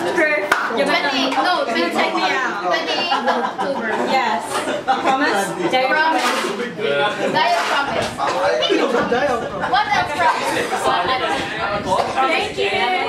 Chris, you're 20, no, 20, take me out. 28th of October. Yes. Promise? Promise. Diet promise. What else promise? Thank you.